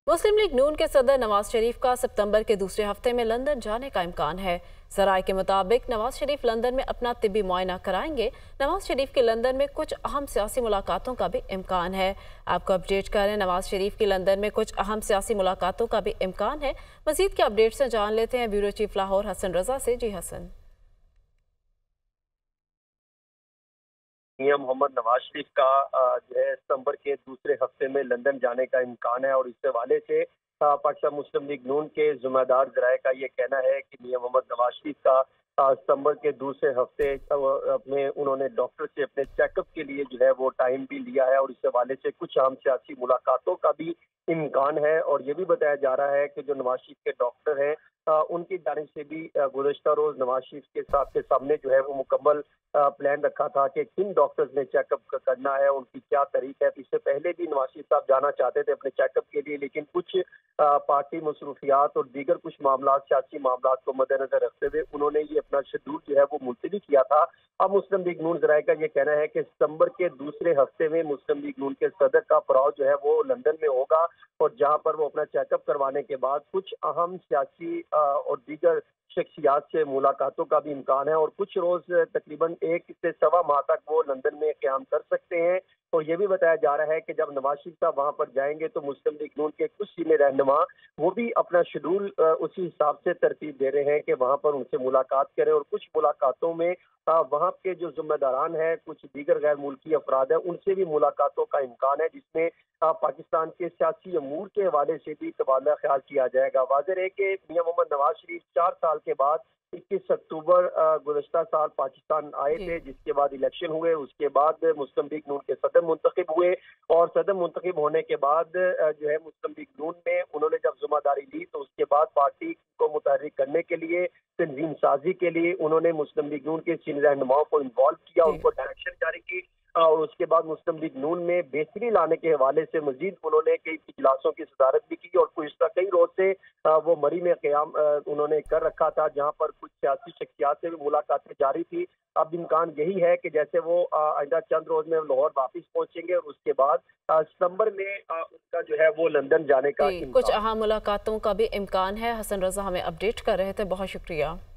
मुस्लिम league नून के सदर नवाज शरीफ का सितंबर के दूसरे हफ्ते में लंदन जाने का इम्कान है। ज़राए के मुताबिक नवाज शरीफ लंदन में अपना तिब्बी मुआयना कराएंगे। नवाज शरीफ की लंदन में कुछ अहम सियासी मुलाकातों का भी इम्कान है। आपको अपडेट करें, नवाज शरीफ की लंदन में कुछ अहम सियासी मुलाकातों का भी इम्कान है। मजीद के अपडेट से जान लेते हैं ब्यूरो चीफ लाहौर हसन रजा से। जी हसन। मोहम्मद नवाज शरीफ का जो है सितंबर के दूसरे हफ्ते में लंदन जाने का इम्कान है और इस हवाले से पाकिस्तान मुस्लिम लीग नून के जिम्मेदार जराये का ये कहना है कि मियां मोहम्मद नवाज शरीफ का सितंबर के दूसरे हफ्ते अपने उन्होंने डॉक्टर से अपने चेकअप के लिए जो है वो टाइम भी लिया है और इस हवाले से कुछ अहम सियासी मुलाकातों का भी इम्कान है। और ये भी बताया जा रहा है कि जो नवाज शरीफ के डॉक्टर हैं उनकी जानिब से भी गुज़श्ता रोज नवाज शरीफ के सामने जो है वो मुकम्मल प्लान रखा था कि किन डॉक्टर्स ने चेकअप करना है, उनकी क्या तारीख है। इससे पहले भी नवाज शरीफ साहब जाना चाहते थे अपने चेकअप के लिए, लेकिन कुछ पार्टी मसरूफियात और दीगर कुछ मामला सियासी मामला को मद्देनजर रखते हुए उन्होंने ये अपना शेड्यूल जो है वो मुलतवी किया था। अब मुस्लिम लीग नून जराये का ये कहना है कि सितंबर के दूसरे हफ्ते में मुस्लिम लीग नून के सदर का पड़ाव जो है वो लंदन में होगा और जहां पर वो अपना चेकअप करवाने के बाद कुछ अहम सियासी और दीगर शख्सियात से मुलाकातों का भी इम्कान है और कुछ रोज तकरीबन 1 से सवा माह तक वो लंदन में क़याम कर सकते हैं। और ये भी बताया जा रहा है कि जब नवाज शरीफ साहब वहां पर जाएंगे तो मुस्लिम लीग नून के कुछ सीनियर रहनुमा वो भी अपना शेड्यूल उसी हिसाब से तरतीब दे रहे हैं कि वहां पर उनसे मुलाकात करें और कुछ मुलाकातों में वहां के जो जिम्मेदारान हैं, कुछ दीगर गैर मुल्की अफराद हैं, उनसे भी मुलाकातों का इम्कान है, जिसमें पाकिस्तान के सियासी अमूर के हवाले से भी तबादला ख्याल किया जाएगा। वाज़ेह है कि मियां मोहम्मद नवाज शरीफ 4 साल के बाद 21 अक्टूबर गुज़श्ता साल पाकिस्तान आए थे, जिसके बाद इलेक्शन हुए, उसके बाद मुस्लिम लीग नून के सदर मुंतखब हुए और सदर मुंतखब होने के बाद जो है मुस्लिम लीग नून में उन्होंने जब जिम्मेदारी ली तो उसके बाद पार्टी को मुतहर्रिक करने के लिए, तंजीम साजी के लिए उन्होंने मुस्लिम लीग नून के सीनियर रहनुमाओं को इन्वॉल्व किया, उनको डायरेक्शन जारी की और उसके बाद मुस्लिम लीग नून में बेहतरी लाने के हवाले से मजीद उन्होंने कई इजलासों की सदारत भी की और गुज़श्ता कई रोज से वो मरी में क़याम उन्होंने कर रखा था, जहां पर कुछ सियासी शख्सियात से भी मुलाकातें जारी थी। अब इम्कान यही है कि जैसे वो आइंदा चंद रोज में लाहौर वापस पहुंचेंगे और उसके बाद सितंबर में उनका जो है वो लंदन जाने का कुछ अहम मुलाकातों का भी इम्कान है। हसन रजा हमें अपडेट कर रहे थे, बहुत शुक्रिया।